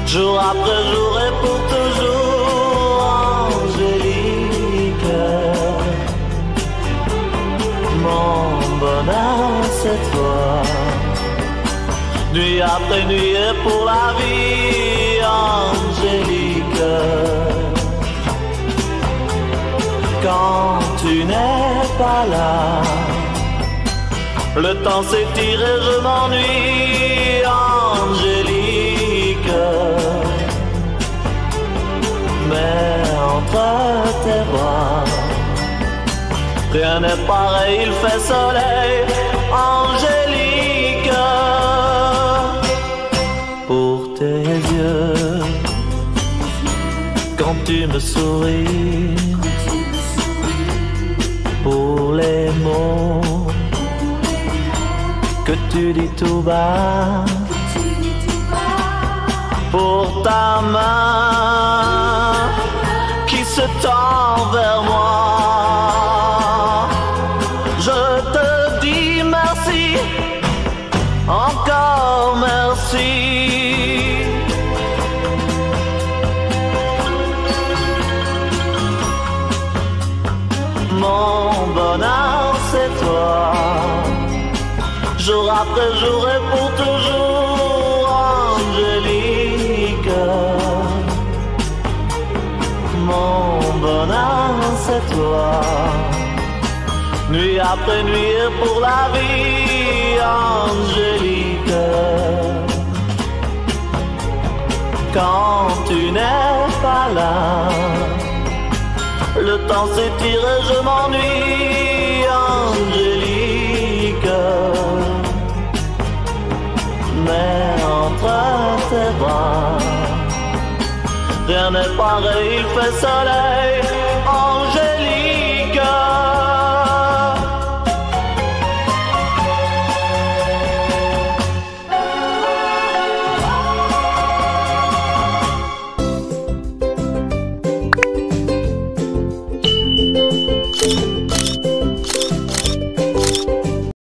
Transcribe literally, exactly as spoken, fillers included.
jour après jour et pour toujours, Angélique. Mon bonheur, c'est toi. Nuit après nuit et pour la vie, Angélique. Quand tu n'es pas là, le temps s'étire et je m'ennuie, Angélique. Mais entre tes bras, rien n'est pareil, il fait soleil, Angélique. Pour tes yeux, quand tu me souris, pour les mots que tu dis tout bas, pour ta main qui se tend vers moi, je te dis merci, encore merci. Mon bonheur, c'est toi, jour après jour et pour toujours, Angélique. Mon bonheur, c'est toi, nuit après nuit et pour la vie, Angélique. Quand tu n'es pas là, le temps s'étire et je m'ennuie, Angélique. Mais entre tes bras, rien n'est pareil, il fait soleil,